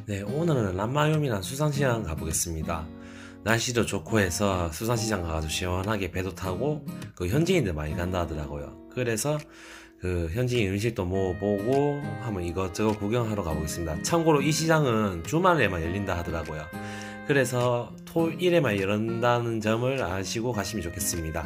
네, 오늘은 람마요미란 수산시장 가보겠습니다. 날씨도 좋고 해서 수산시장 가가지고 시원하게 배도 타고 그 현지인들 많이 간다 하더라고요. 그래서 그 현지인 음식도 먹어보고 한번 이것저것 구경하러 가보겠습니다. 참고로 이 시장은 주말에만 열린다 하더라고요. 그래서 토일에만 열린다는 점을 아시고 가시면 좋겠습니다.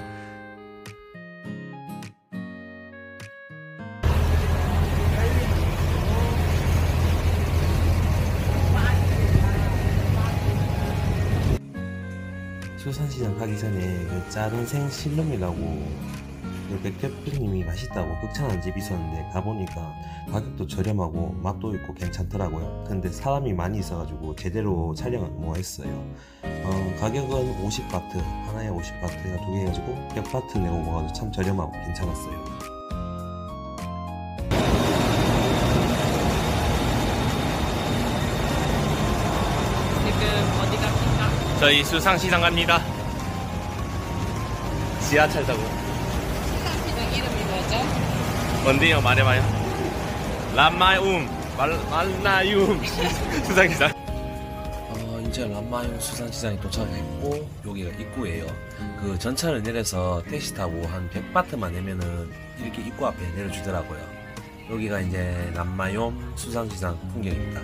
수산시장 가기 전에 그 작은 생실름이라고 그 백대표님이 맛있다고 극찬한 집이 있었는데 가보니까 가격도 저렴하고 맛도 있고 괜찮더라고요. 근데 사람이 많이 있어가지고 제대로 촬영을 못했어요. 가격은 50바트, 하나에 50바트가 두 개 해가지고 100바트 내고 먹어도 참 저렴하고 괜찮았어요. 지금 어디 갑니까? 저희 수상시장 갑니다. 지하철 타고. 수상시장 이름이 뭐죠? 뭔데요? 말해봐요. 말나움 수상시장. 이제 람마용 수산시장에 도착했고 여기가 입구예요. 그 전차를 내려서 택시 타고 한 100바트만 내면은 이렇게 입구 앞에 내려주더라고요. 여기가 이제 람마용 수산시장 풍경입니다.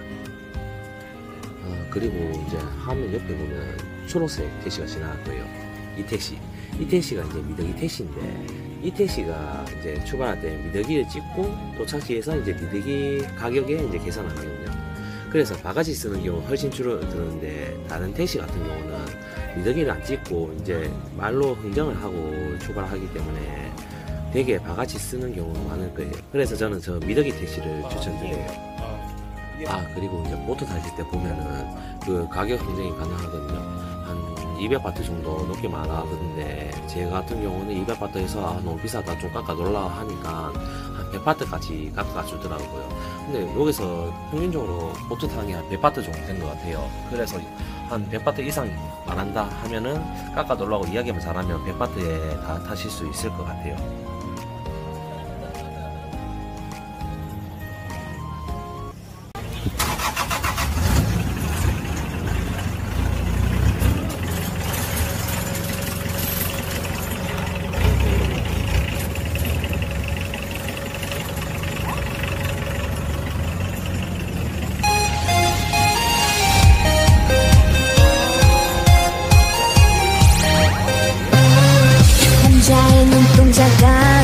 그리고 이제 화면 옆에 보면 초록색 택시가 지나갈 거예요. 이 택시가 이제 미더기 택시인데, 이 택시가 이제 출발할 때 미더기를 찍고 도착지에서 이제 미더기 가격에 이제 계산을 하거든요. 그래서 바가지 쓰는 경우 훨씬 줄어드는데, 다른 택시 같은 경우는 미더기를 안 찍고 이제 말로 흥정을 하고 출발하기 때문에 되게 바가지 쓰는 경우가 많을 거예요. 그래서 저는 저 미더기 택시를 추천드려요. 그리고 이제 보트 타실 때 보면은 그 가격 흥정이 가능하거든요. 한 200바트 정도 높게 말하던데, 제 같은 경우는 200바트에서 너무 비싸다 좀 깎아달라 하니까 한 100바트까지 깎아주더라고요. 근데 여기서 평균적으로 보트 타는 게 한 100바트 정도 된 것 같아요. 그래서 한 100바트 이상 말한다 하면은 깎아달라고 이야기만 잘하면 100바트에 다 타실 수 있을 것 같아요. 남자의 눈동자가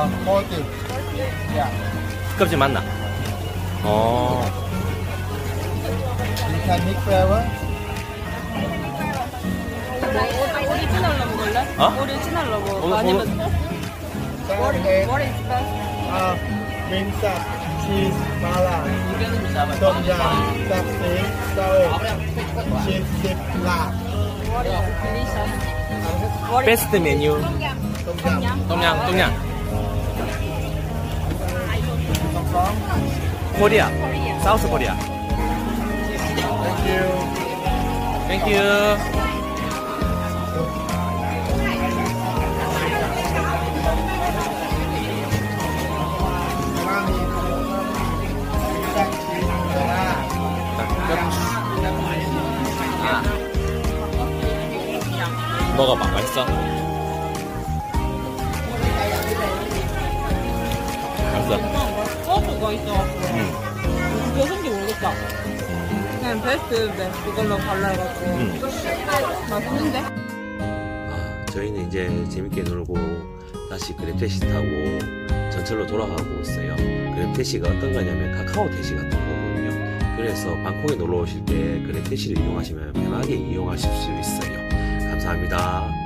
40. Yeah. 껍질 맞나? 어. You can mix flavor. 오리지널로 먹을래? 어? 오리지널로 오- 먹을까? 오- 아니면 Salad head. what is best? Mint up. Cheese. Mala. Tom yum. Chopstick. Sour. Cheese dip. Lap. What is delicious? What is 베스트 메뉴. Tom yum. 똥냥. Tom from. 코리아. 사우스 코리아. Thank you. 땡큐. 먹어봐. 맛있어? 맛있어? 소스가 있어갖고 몇인지 모르겠다. 그냥 베스트 그걸로 발라해갖고 맛있는데? 저희는 이제 재밌게 놀고 다시 그랩 택시 타고 전철로 돌아가고 있어요. 그랩 택시가 어떤 거냐면 카카오 택시 같은 거거든요. 그래서 방콕에 놀러 오실 때 그랩 택시를 이용하시면 편하게 이용하실 수 있어요. 감사합니다.